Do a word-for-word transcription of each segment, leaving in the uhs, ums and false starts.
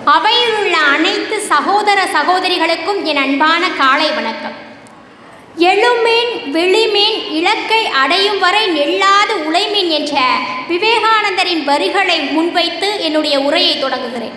அவையில் உள்ள அனைத்து சகோதர சகோதரிகளுக்கும் என் அன்பான காலை வணக்கம். எழுமீன் விழிமீன் இலக்கை அடையும் வரை நெல்லாது உழைமீன் என்ற விவேகானந்தரின் வரிகளை முன்வைத்து என்னுடைய உரையை தொடங்குகிறேன்.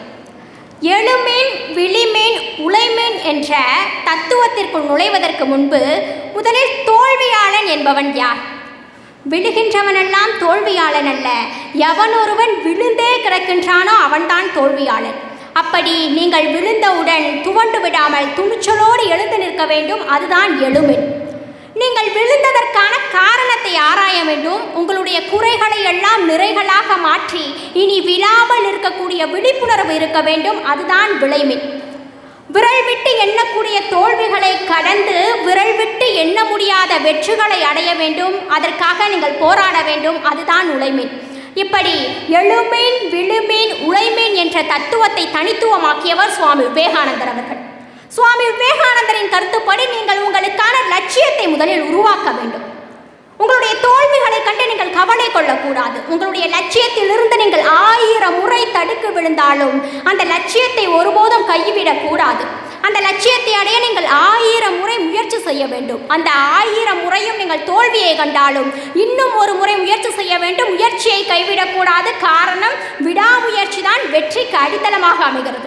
எழுமீன் விழிமீன் உழைமீன் என்ற தத்துவத்திற்குள் நுழைவதற்கு முன்பு முதலில் தோல்வியாளன் என்பவன் யார்? விழுகின்றவனெல்லாம் தோல்வியாளன் அல்ல, எவன் ஒருவன் விழுந்தே கிடக்கின்றானோ அவன்தான் தோல்வியாளன். அப்படி நீங்கள் விழுந்தவுடன் துவண்டு விடாமல் துணிச்சலோடு எழுந்து நிற்க வேண்டும், அதுதான் எழுமீன். நீங்கள் விழுந்ததற்கான காரணத்தை ஆராய வேண்டும். உங்களுடைய குறைகளை எல்லாம் நிறைகளாக மாற்றி இனி விழாமல் இருக்கக்கூடிய விழிப்புணர்வு இருக்க வேண்டும், அதுதான் விழைமீன். விரல் விட்டு எண்ணக்கூடிய தோல்விகளை கடந்து விரல் விட்டு எண்ண முடியாத வெற்றிகளை அடைய வேண்டும், அதற்காக நீங்கள் போராட வேண்டும், அதுதான் உழைமீன். இப்படி எழுமீன் விழுமீன் உழைமீன் என்ற தத்துவத்தை தனித்துவமாக்கியவர் சுவாமி விவேகானந்தர் அவர்கள். சுவாமி விவேகானந்தரின் கருத்துப்படி நீங்கள் உங்களுக்கான லட்சியத்தை முதலில் உருவாக்க வேண்டும். உங்களுடைய தோல்விகளை கண்டு நீங்கள் கவலை கொள்ளக்கூடாது. உங்களுடைய லட்சியத்திலிருந்து நீங்கள் ஆயிரம் முறை தடுக்கு விழுந்தாலும் அந்த லட்சியத்தை ஒருபோதும் கைவிடக்கூடாது. அந்த லட்சியத்தை அடைய நீங்கள் ஆயிரம் முறை முயற்சி செய்ய வேண்டும். அந்த ஆயிரம் முறையும் நீங்கள் தோல்வியை கண்டாலும் இன்னும் ஒரு முறை முயற்சி செய்ய வேண்டும். முயற்சியை கைவிடக்கூடாது. காரணம், விடாமுயற்சி தான் வெற்றிக்கு அடித்தளமாக அமைகிறது.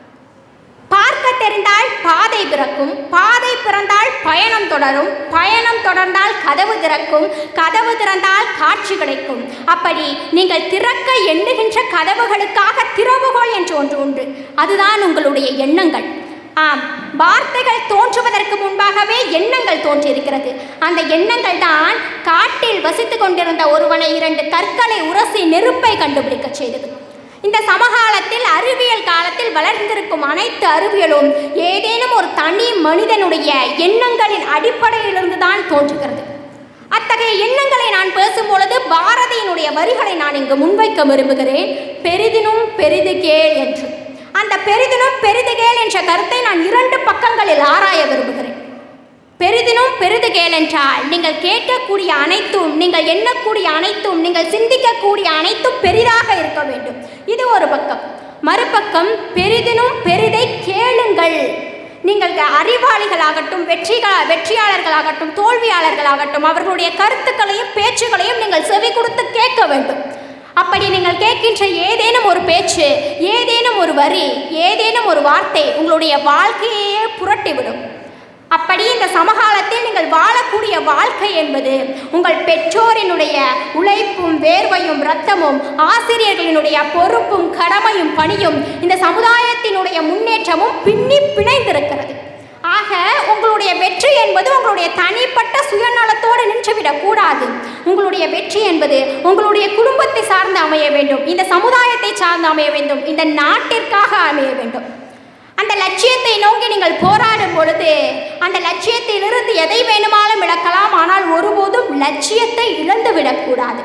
பார்க்க தெரிந்தால் பாதை பிறக்கும், பாதை பிறந்தால் பயணம் தொடரும், பயணம் தொடர்ந்தால் கதவு திறக்கும், கதவு திறந்தால் காட்சி கிடைக்கும். அப்படி நீங்கள் திறக்க எண்ணுகின்ற கதவுகளுக்காக திறவுகோல் என்று ஒன்று உண்டு, அதுதான் உங்களுடைய எண்ணங்கள். ஆம், வார்த்தைகள் தோன்றுவதற்கு முன்பாகவே எண்ணங்கள் தோன்றியிருக்கிறது. அந்த எண்ணங்கள் தான் காட்டில் வசித்து கொண்டிருந்த ஒருவனை இரண்டு கற்களை உரசி நெருப்பை கண்டுபிடிக்க செய்தது. இந்த சமகாலத்தில் அறிவியல் காலத்தில் வளர்ந்திருக்கும் அனைத்து அறிவியலும் ஏதேனும் ஒரு தனி மனிதனுடைய எண்ணங்களின் அடிப்படையிலிருந்து தான் தோன்றுகிறது. அத்தகைய எண்ணங்களை நான் பேசும்பொழுது பாரதியினுடைய வரிகளை நான் இங்கு முன்வைக்க விரும்புகிறேன். பெரிதினும் பெரிது கேள் என்று. அந்த பெரிதினும் பெரிது கேள் என்ற கருத்தை நான் இரண்டு பக்கங்களில் ஆராய விரும்புகிறேன். பெரிதினும் பெரிது கேள் என்றால் நீங்கள் கேட்கக்கூடிய அனைத்தும், நீங்கள் எண்ணக்கூடிய அனைத்தும், நீங்கள் சிந்திக்கக்கூடிய அனைத்தும் பெரிதாக இருக்க வேண்டும். இது ஒரு பக்கம். மறுபக்கம், பெரிதினும் பெரிதை கேளுங்கள். நீங்கள் அறிவாளிகளாகட்டும், வெற்றிகள வெற்றியாளர்களாகட்டும், தோல்வியாளர்களாகட்டும், அவர்களுடைய கருத்துக்களையும் பேச்சுகளையும் நீங்கள் செவி கொடுத்து கேட்க வேண்டும். அப்படி நீங்கள் கேட்கின்ற ஏதேனும் ஒரு பேச்சு, ஏதேனும் ஒரு வரி, ஏதேனும் ஒரு வார்த்தை உங்களுடைய வாழ்க்கையே புரட்டிவிடும். அப்படி இந்த சமகாலத்தில் நீங்கள் வாழக்கூடிய வாழ்க்கை என்பது உங்கள் பெற்றோரினுடைய உழைப்பும் வேர்வையும் இரத்தமும், ஆசிரியர்களினுடைய பொறுப்பும் கடமையும் பணியும், இந்த சமுதாயத்தினுடைய முன்னேற்றமும் பின்னி பிணைந்திருக்கிறது. ஆக உங்களுடைய வெற்றி என்பது உங்களுடைய தனிப்பட்ட சுயநலத்தோடு நின்றுவிடக்கூடாது. உங்களுடைய வெற்றி என்பது உங்களுடைய குடும்பத்தை சார்ந்து அமைய வேண்டும், இந்த சமுதாயத்தை சார்ந்து அமைய வேண்டும், இந்த நாட்டிற்காக அமைய வேண்டும். அந்த லட்சியத்தை நோக்கி நீங்கள் போராடும் பொழுது அந்த லட்சியத்திலிருந்து எதை வேணுமாலும் இழக்கலாம், ஆனால் ஒருபோதும் லட்சியத்தை இழந்து விடக்கூடாது.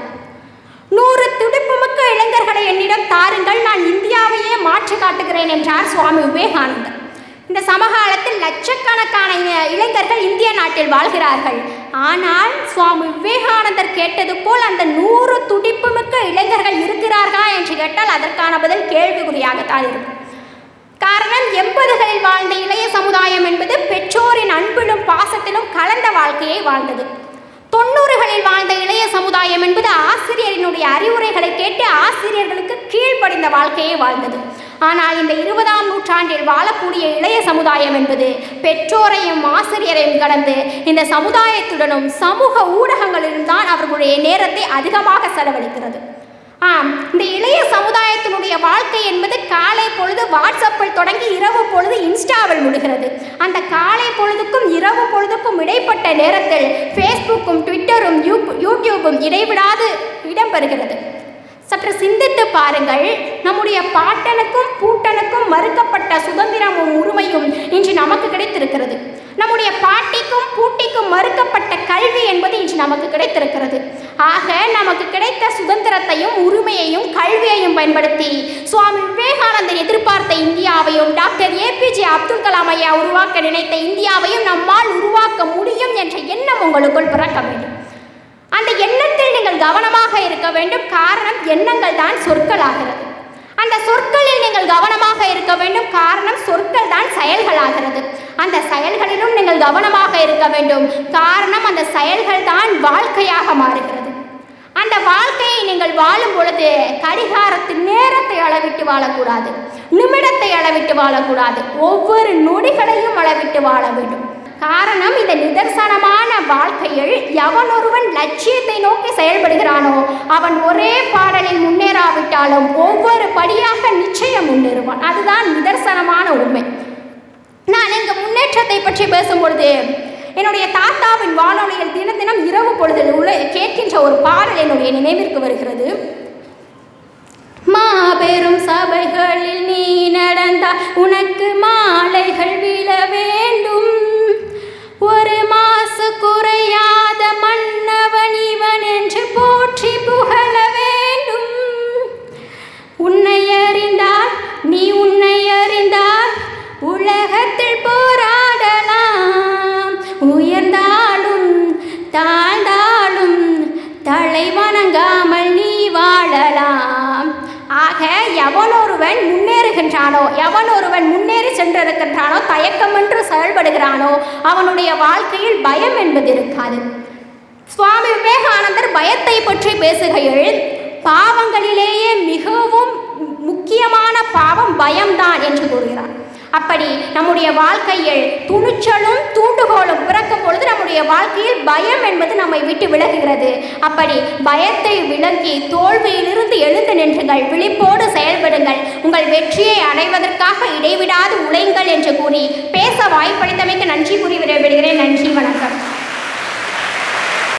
நூறு துடிப்புமிக்க இளைஞர்களை என்னிடம் தாருங்கள், நான் இந்தியாவையே மாற்றி காட்டுகிறேன் என்றார் சுவாமி விவேகானந்தர். இந்த சமகாலத்தில் லட்சக்கணக்கான இளைஞர்கள் இந்திய நாட்டில் வாழ்கிறார்கள். ஆனால் சுவாமி விவேகானந்தர் கேட்டது போல் அந்த நூறு துடிப்புமிக்க இளைஞர்கள் இருக்கிறார்களா என்று கேட்டால் அதற்கான பதில் கேள்விக்குறியாகத்தான் இருக்கும். காரணம், எண்பதுகளில் வாழ்ந்த இளைய சமுதாயம் என்பது பெற்றோரின் அன்பிலும் பாசத்திலும் கலந்த வாழ்க்கையை வாழ்ந்தது. தொண்ணூறுகளில் வாழ்ந்த இளைய சமுதாயம் என்பது ஆசிரியரினுடைய அறிவுரைகளை கேட்டு ஆசிரியர்களுக்கு கீழ்ப்படிந்த வாழ்க்கையை வாழ்ந்தது. ஆனால் இந்த இருபதாம் நூற்றாண்டில் வாழக்கூடிய இளைய சமுதாயம் என்பது பெற்றோரையும் ஆசிரியரையும் கடந்து இந்த சமுதாயத்துடனும் சமூக ஊடகங்களிலும் தான் அவர்களுடைய நேரத்தை அதிகமாக செலவழிக்கிறது. ஆம், இந்த இளைய சமுதாயத்தினுடைய வாழ்க்கை என்பது காலை பொழுது வாட்ஸ்அப்பில் தொடங்கி இரவு பொழுது இன்ஸ்டாவில் முடிகிறது. அந்த காலை பொழுதுக்கும் இரவு பொழுதுக்கும் இடைப்பட்ட நேரத்தில் ஃபேஸ்புக்கும் ட்விட்டரும் யூடியூபும் இடைவிடாது இடம்பெறுகிறது. சற்று சிந்தித்து பாருங்கள். நம்முடைய பாட்டனுக்கும் பூட்டனுக்கும் மறுக்கப்பட்ட சுதந்திரமும் உரிமையும் இன்று நமக்கு கிடைத்திருக்கிறது. நம்முடைய பாட்டிக்கும் பூட்டிக்கும் மறுக்கப்பட்ட கல்வி என்பது இன்று நமக்கு கிடைத்திருக்கிறது. ஆக நமக்கு கிடைத்த சுதந்திரத்தையும் உரிமையையும் கல்வியையும் பயன்படுத்தி சுவாமி விவேகானந்தர் எதிர்பார்த்த இந்தியாவையும் டாக்டர் ஏபிஜே அப்துல் கலாம் ஐயா உருவாக்க நினைத்த இந்தியாவையும் நம்மால் உருவாக்க முடியும் என்ற எண்ணம் உங்களுக்குள் பிறக்க வேண்டும். அந்த எண்ணத்தில் நீங்கள் கவனமாக இருக்க வேண்டும். காரணம், எண்ணங்கள் தான் சொற்களாகிறது. அந்த சொற்களில் நீங்கள் கவனமாக இருக்க இருக்க வேண்டும். காரணம், சொற்கள் தான் செயல்களாகிறது. அந்த செயல்களிலும் நீங்கள் கவனமாக இருக்க வேண்டும். காரணம், அந்த செயல்கள் தான் வாழ்க்கையாக மாறுகிறது. அந்த வாழ்க்கையை நீங்கள் வாழும் பொழுது கடிகாரத்தின் நேரத்தை அளவிட்டு வாழக்கூடாது, நிமிடத்தை அளவிட்டு வாழக்கூடாது, ஒவ்வொரு நொடிகளையும் அளவிட்டு வாழ வேண்டும். காரணம், இந்த நிதர்சனமான வாழ்க்கையில் எவன் ஒருவன் லட்சியத்தை நோக்கி செயல்படுகிறானோ அவன் ஒரே பாடலில் முன்னேறாவிட்டாலும் ஒவ்வொரு படியாக நிச்சயம் முன்னேறுவான். அதுதான் நிதர்சனமான உண்மை. நான் இங்கு முன்னேற்றத்தை பற்றி பேசும் பொழுது என்னுடைய தாத்தாவின் வானொலியில் தினம் தினம் இரவு பொழுதில் உள்ள கேட்கின்ற ஒரு பாடல் என்னுடைய நினைவிற்கு வருகிறது. மாபெரும் சபைகளில் நீ நடந்தால் உனக்கு மாலைகள் விழ வேண்டும், ஒரு மாசு குறையாத மன்னவன் இவன் என்று போற்றி புகழ வேண்டும். உன்னை அறிந்தால் நீ உன்னை அறிந்தால் உலகத்தில் போராடலாம், உயர்ந்தாலும் தாழ்ந்தாலும் தலை வணங்காமல் நீ வாழலாம். ஆக எவனொருவன் முன்னேறுகின்றானோ, எவனொருவன் முன்னேறி சென்றிருக்கின்றானோ, தயக்கமின்றி செயல்படுகிறானோ அவனுடைய வாழ்க்கையில் பயம் என்பது இருக்காது. சுவாமி விவேகானந்தர் பயத்தை பற்றி பேசுகையில் பாவங்களிலேயே மிகவும் முக்கியமான பாவம் பயம்தான் என்று கூறுகிறார். அப்படி நம்முடைய வாழ்க்கையில் துணிச்சலும் தூண்டுகோலும் பிறக்கும் பொழுது நம்முடைய வாழ்க்கையில் பயம் என்பது நம்மை விட்டு விலகுகிறது. அப்படி பயத்தை விலக்கி தோல்வியிலிருந்து எழுந்து நின்றுங்கள், விழிப்போடு செயல்படுங்கள், உங்கள் வெற்றியை அடைவதற்காக இடைவிடாது உழைங்கள் என்று கூறி பேச வாய்ப்பளித்தமைக்கு நன்றி கூறி விடைபெறுகிறேன். நன்றி, வணக்கம்.